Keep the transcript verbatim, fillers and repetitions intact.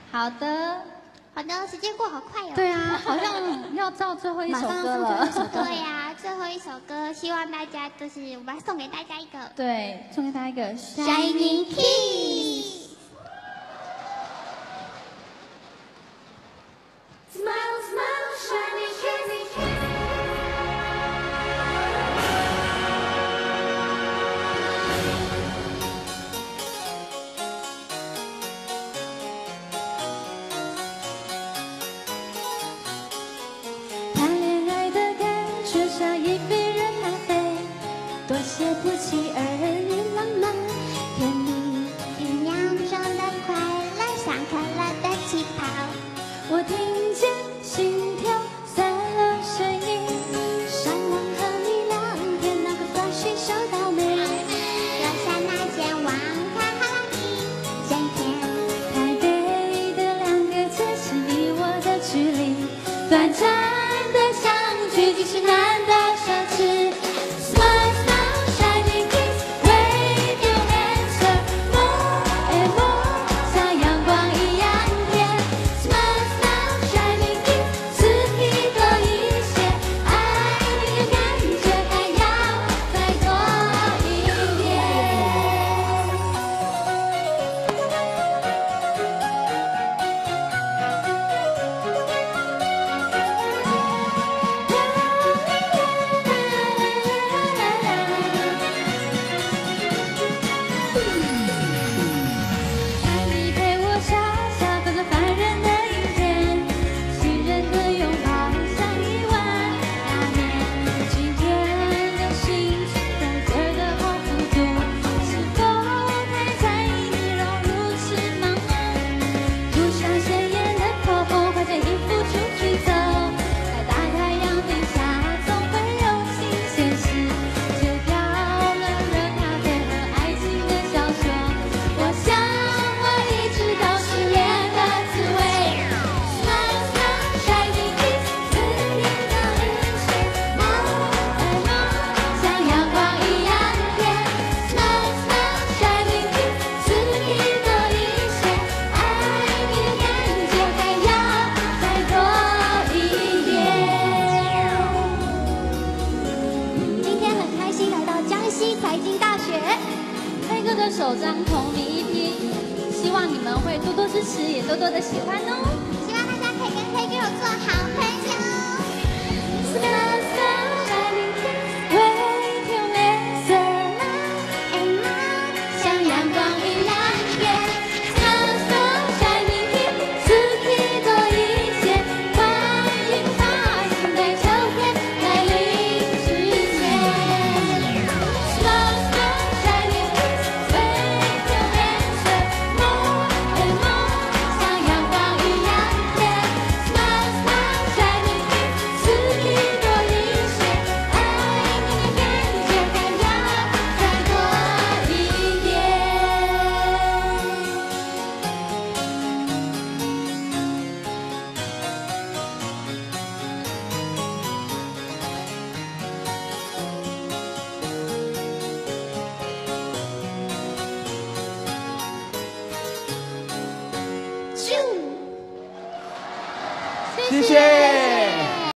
好的， 好的，时间过好快哦。 对啊，好像要到最后一首歌了。 对呀、啊，最后一首歌，希望大家就是我们送给大家一个， 对，送给大家一个 Shining Kiss。Smile, smile, shining kiss. 谈恋爱的感觉像一杯热咖啡，多些不期而遇浪漫，甜蜜酝酿中的快乐，像可乐的气泡。 我听见心跳散了声音，上网和你聊天，那个短讯收到没？ 留下那件网卡哈你先天。 台北的两个字是你我的距离，短暂的相聚竟是难得奢侈。Smile, smile, shining kiss, wave your hands up, more and more， 像阳光一样甜。Smile, smile, shining kiss， 刺激多一些，爱你的感觉还要再多一点。爱你陪我傻傻看着烦人的影片，情人的拥抱像一碗拉面。今天的心情在这儿的好孤独，是否太在意你融入翅膀呢？涂上鲜艳的口红，换件衣服出去走，在大太阳底下总会有新鲜事，就跳了热咖啡和爱情的小说。我想我一直都是恋的滋味。Smile, smile, shining kiss， 刺激的一切，more and more， 像阳光一样甜。Smile, smile, shining kiss， 刺激多一些，爱你的感觉还要再多一点。 今天很开心来到江西财经大学。 黑哥的首张同名 E P， 希望你们会多多支持，也多多的喜欢哦。 希望大家可以跟黑 girl 做好朋友。 Smile, smile。